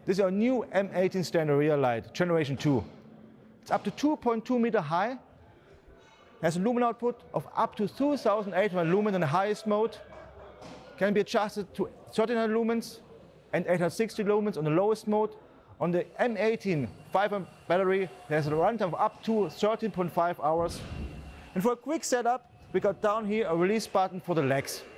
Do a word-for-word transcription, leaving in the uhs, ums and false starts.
This is our new M eighteen standard rear light, generation two. It's up to two point two meter high, has a lumen output of up to two thousand eight hundred lumens in the highest mode, can be adjusted to thirteen hundred lumens and eight hundred sixty lumens on the lowest mode. On the M eighteen five amp battery, there's a runtime of up to thirteen point five hours. And for a quick setup, we got down here a release button for the legs.